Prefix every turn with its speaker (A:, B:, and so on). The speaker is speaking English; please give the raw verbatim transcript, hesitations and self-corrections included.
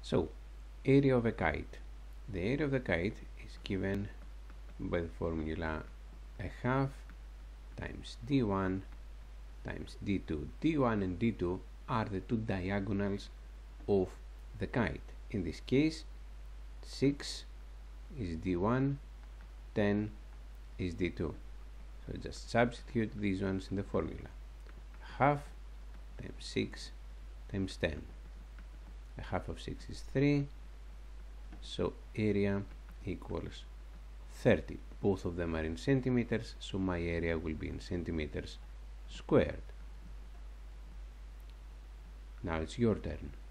A: So, area of a kite. The area of the kite is given by the formula a half times d one times d two. d one and d two are the two diagonals of the kite. In this case, six is d one, ten is d two. So just substitute these ones in the formula. Half times six times ten. A half of six is three, so area equals thirty. Both of them are in centimeters, so my area will be in centimeters squared. Now it's your turn.